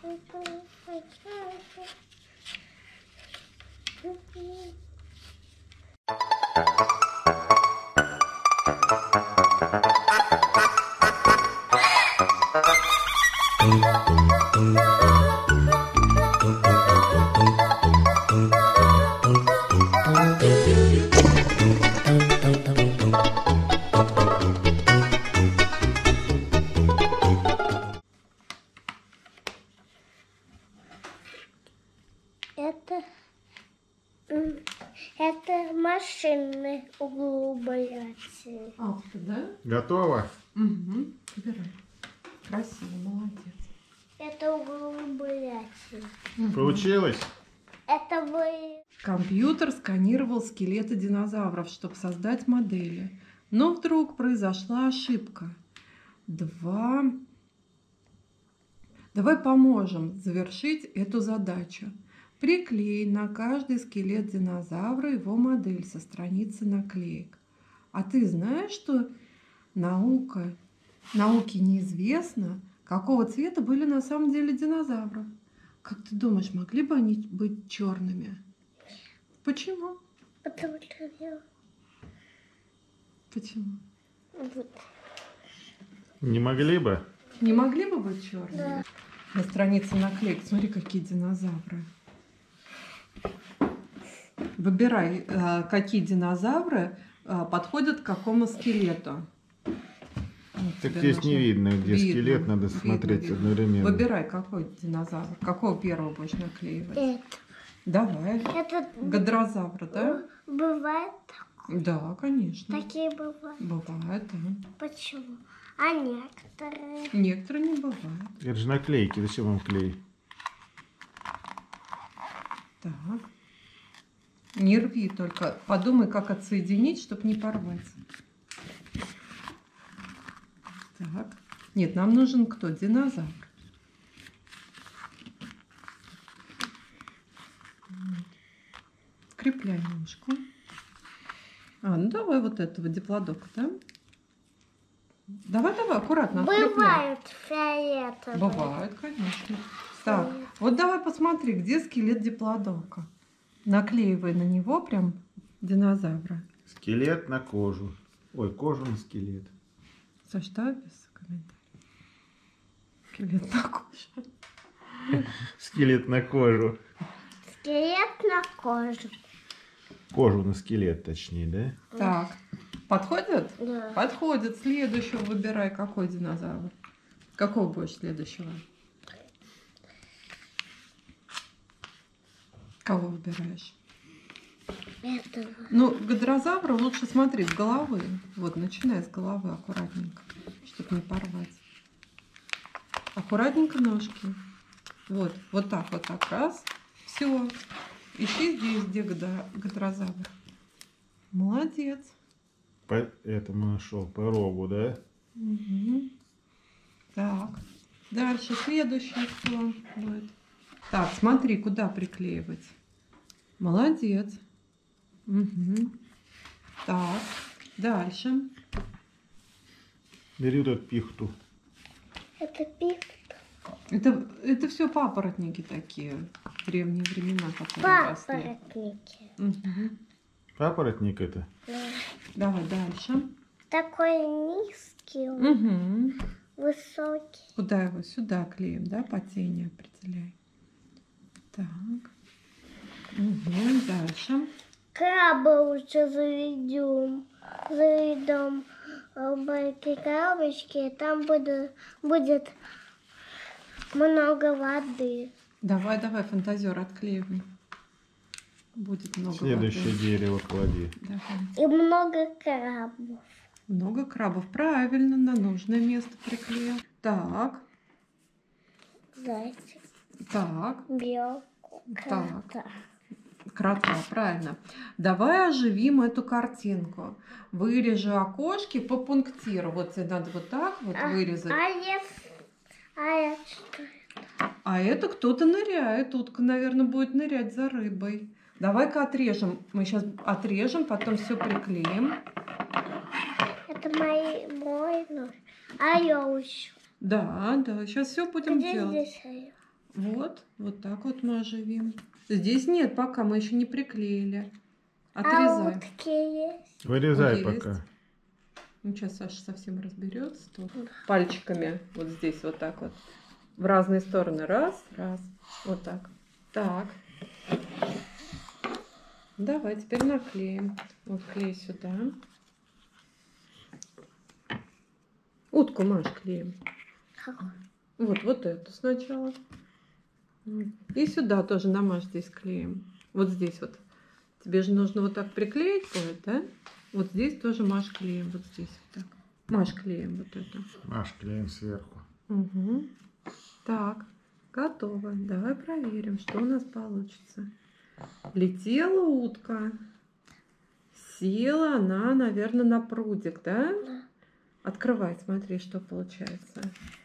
Это машины углубляются. Авто, да? Готово? Угу. Выбирай. Красиво, молодец. Это углубляется. Получилось? Это вы... Компьютер сканировал скелеты динозавров, чтобы создать модели. Но вдруг произошла ошибка. Давай поможем завершить эту задачу. Приклей на каждый скелет динозавра его модель со страницы наклеек. А ты знаешь, что науке неизвестно, какого цвета были на самом деле динозавры? Как ты думаешь, могли бы они быть черными? Почему? Потому что я... Почему? Вот. Не могли бы? Не могли бы быть черными? Да. На странице наклеек. Смотри, какие динозавры. Выбирай, какие динозавры подходят к какому скелету. Вот Так тебе здесь нужно- не видно, где Видно, скелет, надо видно, смотреть видно. одновременно. Выбирай, какой динозавр. Какого первого будешь наклеивать? Это. Давай. Это Гадрозавр, да? бывает, Да, конечно. такие бывают. Бывает, да. Почему? А некоторые... Некоторые не бывают. Это же наклейки, зачем вам клей? Так. Не рви только. Подумай, как отсоединить, чтобы не порвать. Так. Нет, нам нужен кто? Динозавр. Вот. Скрепляй ножку. Ну давай вот этого диплодока, да? Давай, аккуратно. открепляй. Бывают фиолетовые. Бывает, конечно. Так, вот давай посмотри, где скелет диплодока. Наклеивай на него прям динозавра. Скелет на кожу. Ой, кожу на скелет. Саш, да, без комментариев. Скелет на коже. Скелет на кожу. Скелет на кожу. Кожу на скелет, точнее, да? Так, подходит? Да. Подходит. Следующего выбирай. Какой динозавр? Какого будешь следующего? Кого выбираешь? Этого. Ну, гадрозавра лучше смотри с головы. Вот, начинай с головы аккуратненько, чтобы не порвать. Аккуратненько ножки. Вот, вот так, раз. Все. Ищи здесь, где гадрозавр. Молодец. По этому нашел, по рогу, да? Угу. Так. Дальше следующий кто будет? Так, смотри, куда приклеивать. Молодец. Угу. Так, дальше. Бери вот эту пихту. Это пик. Это все папоротники такие. В древние времена, которые росли. Папоротники. Угу. Папоротник это? Да. Давай дальше. Такой низкий, Угу. высокий. Куда его? Сюда клеим, да? По тени определяй. Так. Угу. Дальше. Краба уже заведем в эти коробочки. Там будет много воды. Давай, фантазер, отклеивай. Будет много Следующее воды. дерево клади. Давай. И много крабов. Много крабов. Правильно, на нужное место приклеил. Так, Зайчик, так. белку, Так. крота. Крота, правильно. Давай оживим эту картинку. Вырежу окошки по пунктиру. Вот тебе надо вот так вот вырезать. А что? А это кто-то ныряет. Утка, наверное, будет нырять за рыбой. Давай-ка отрежем. Мы сейчас отрежем, потом все приклеим. Это мой нож. А я еще. Да, сейчас все будем Где делать. здесь я? Вот так вот мы оживим. Здесь нет, пока мы еще не приклеили. А Отрезай. утки есть. Вырезай Есть. пока. Ну, сейчас Саша совсем разберется. Тут пальчиками вот здесь вот так вот. В разные стороны. Раз. Вот так. Так. Давай, теперь наклеим. Вот клей сюда. Утку, Маш, клеим. Вот эту сначала. И сюда тоже намажь здесь клеем. Вот здесь вот. Тебе же нужно вот так приклеить будет, да? Вот здесь тоже Маш клеем. Вот здесь вот так. Маш клеем вот это. Маш, клеим сверху. Угу. Так, готово. Давай проверим, что у нас получится. Летела утка. Села она, наверное, на прудик, да? Открывай, смотри, что получается.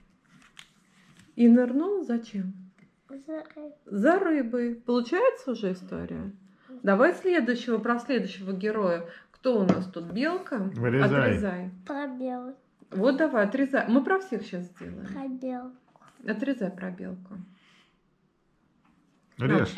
И нырнул зачем? За рыбой. Получается уже история? Давай про следующего героя. Кто у нас тут? Белка? Вырезай. Отрезай. Пробел. Вот давай, отрезай. Мы про всех сейчас сделаем. Пробел. Отрезай про белку. Режь.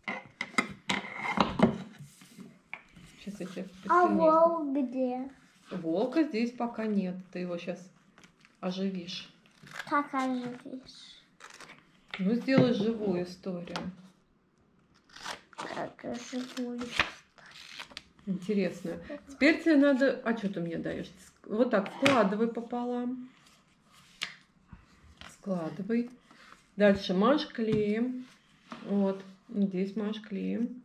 Сейчас я тебе А посильнее. волк где? Волка здесь пока нет. Ты его сейчас оживишь. Как оживишь? Ну, сделай живую историю. Как живую? Интересно. Теперь тебе надо... А что ты мне даешь? Вот так складывай пополам. Складывай. Дальше мажь клеем. Вот. Здесь мажь клеем.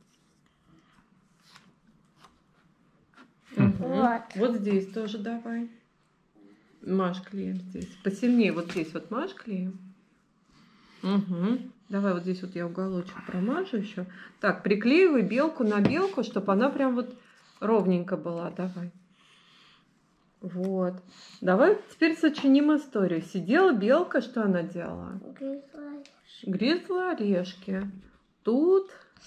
Угу. Вот здесь тоже давай. Мажь клеем здесь. Посильнее вот здесь вот мажь клеем. Угу. Давай вот здесь вот я уголочек промажу еще. Так, приклеивай белку на белку, чтобы она прям вот ровненько была. Давай. Вот. Давай теперь сочиним историю. Сидела белка, что она делала? Грызла орешки. Тут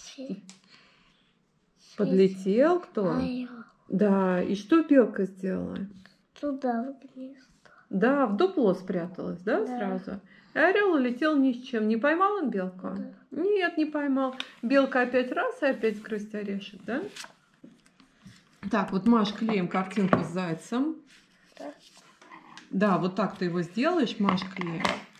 подлетел кто? Да, и что белка сделала? Туда в гнездо. Да, в дупло спряталась, да, сразу? И орел улетел ни с чем. Не поймал он белку? Да. Нет, не поймал. Белка опять раз и опять грызть орешек, да? Так, вот Маш, клеим картинку с зайцем. Да. Да, вот так ты его сделаешь, Маш, клеим.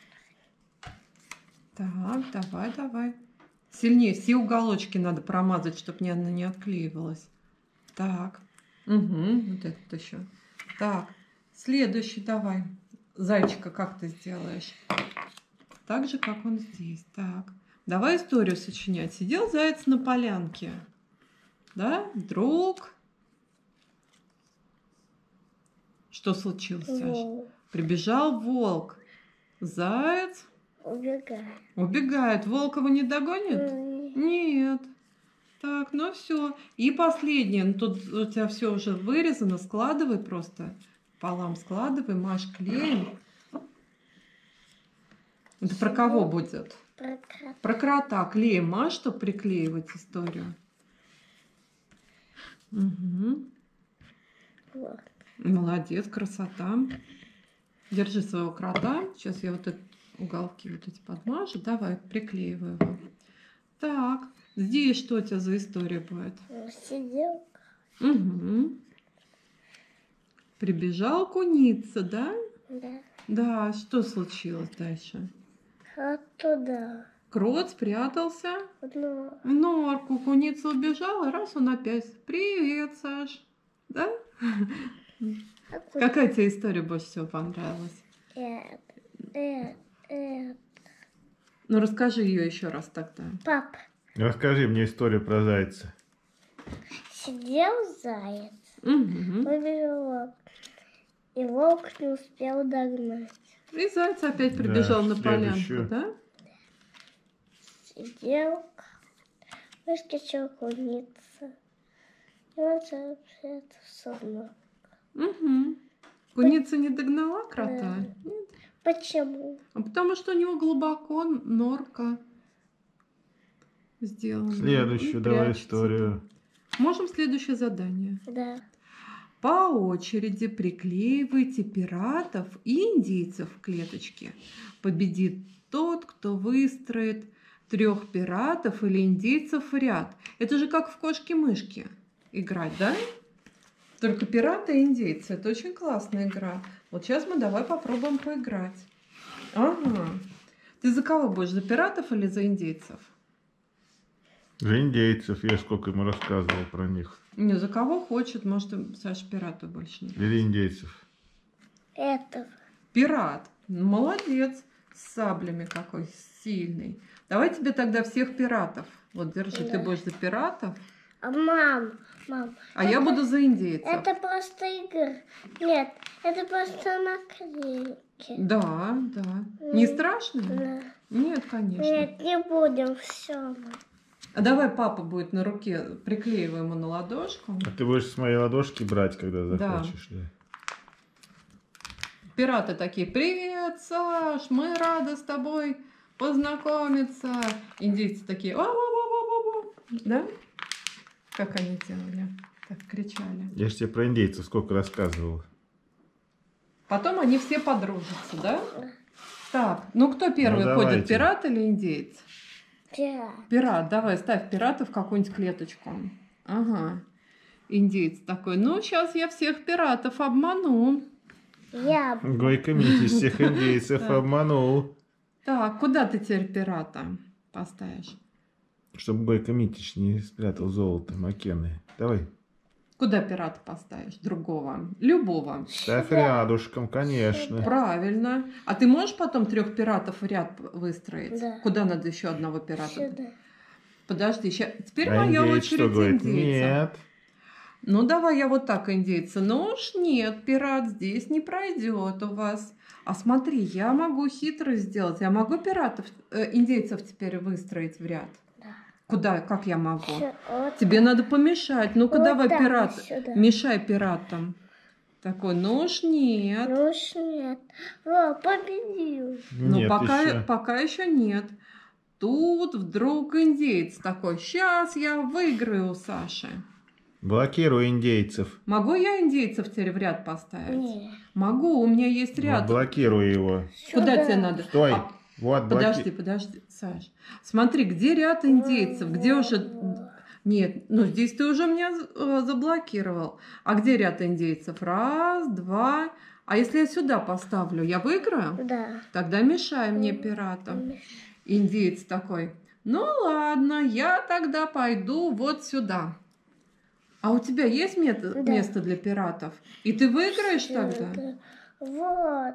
Так, давай. Сильнее, все уголочки надо промазать, чтобы она не отклеивалась. Так. Угу, вот этот еще. Так, следующий давай. Зайчика как ты сделаешь? Так же, как он здесь. Так. Давай историю сочинять. Сидел заяц на полянке. Да? Вдруг... Что случилось, Саша? Прибежал волк. Заяц... Убегает. Волк его не догонит? Нет. Так, ну все. И последнее. Ну, тут у тебя все уже вырезано. Складывай просто. Пополам складывай. Маш клеем. Это про кого будет? Про крота. Клеем Маш, чтобы приклеивать историю. Угу. Вот. Молодец, красота. Держи своего крота. Сейчас я вот уголки вот эти подмажу. Давай, приклеиваю его. Так, здесь что у тебя за история будет? Сидел. Угу. Прибежал куница, да? Да. Да, что случилось дальше? Оттуда. Крот спрятался Ну, в норку. Куница убежала, раз он опять. Привет, Саш. Да? Какая тебе история больше всего понравилась? Ну, расскажи ее еще раз тогда. Пап, Расскажи мне историю про зайца. сидел заяц, Угу. выбежал волк, и волк не успел догнать. И заяц опять прибежал Да, на полянку, следующую. да? Сидел, выскочила куница, и он спрятался в норку. Угу. Куница не догнала крота? Да. Нет. Почему? А потому что у него глубоко норка сделана. Следующую И давай прячется. историю. Можем следующее задание. Да. По очереди приклеивайте пиратов и индейцев в клеточке. Победит тот, кто выстроит 3 пиратов или индейцев в ряд. Это же как в кошки-мышки играть, да? Только пираты и индейцы. Это очень классная игра. Вот сейчас мы давай попробуем поиграть. Ага. Ты за кого будешь? За пиратов или за индейцев? За индейцев. Я сколько ему рассказывал про них. Не, за кого хочет. Может, Саша пиратов больше не. Или индейцев. Это. Пират. Молодец. С саблями какой сильный. Давай тебе тогда всех пиратов. Вот, держи. Да. Ты будешь за пиратов, А мам. а я буду за индейцев. Это просто игра. Нет, это просто наклейки. Да, да. Не страшно? Да. Нет, конечно. Нет, не будем, все. А давай папа будет на руке, приклеивай ему на ладошку. А ты будешь с моей ладошки брать, когда Да. захочешь, да? Пираты такие: привет, Саш, мы рады с тобой познакомиться. Индейцы такие: «Ау-ау-ау-ау-ау». Да? Как они делали? Так кричали. Я же тебе про индейцев сколько рассказывал. Потом они все подружатся, да? Так, ну кто первый Ну, ходит, давайте. пират или индейец? Пират. Пират, давай, ставь пирата в какую-нибудь клеточку. Ага. Индейец такой: ну, сейчас я всех пиратов обману. Я. Гойко Митич всех индейцев Да. обманул. Так, куда ты теперь пирата поставишь? Чтобы Гойко Митич не спрятал золото Макены. Давай. Куда пирата поставишь? Другого. Любого. Ставь Сюда. рядышком, конечно. Правильно. А ты можешь потом 3 пиратов в ряд выстроить? Да. Куда надо еще одного пирата? Сюда. Подожди, теперь А моя индеец что очередь говорит? индейца. Нет. Ну, давай я вот так, индейца. Ну уж нет, пират здесь не пройдет у вас. А смотри, я могу хитро сделать. Я могу индейцев теперь выстроить в ряд. Да. Куда? Как я могу? Вот. Тебе надо помешать. Ну-ка, Вот давай, так, пират. сюда. Мешай пиратам. Такой: ну уж нет. Ну уж нет. О, победил. Но Нет еще. пока еще нет. Тут вдруг индейец такой: сейчас я выиграю у Саши. Блокируй индейцев. Могу я индейцев теперь в ряд поставить? Нет. Могу, у меня есть ряд. Вот блокируй его. Куда Сюда. тебе надо? Стой. А, Вот, подожди, Саш. Смотри, где ряд индейцев? Где уже... Нет, ну здесь ты уже меня заблокировал. А где ряд индейцев? 1, 2. А если я сюда поставлю, я выиграю? Да. Тогда мешай мне, пиратам. Индеец такой: ну ладно, я тогда пойду вот сюда. А у тебя есть Да. место для пиратов? И ты выиграешь тогда? Сюда. Вот.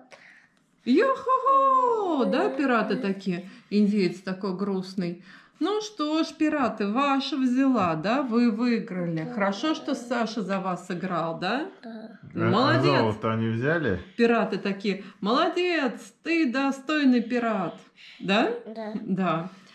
Йо-хо-хо! Да, пираты такие? Индеец такой грустный. Ну что ж, пираты, ваша взяла, да? Вы выиграли. Хорошо, что Саша за вас сыграл, да? Да. Молодец. А золото они взяли? Пираты такие: молодец, ты достойный пират. Да? Да. Да.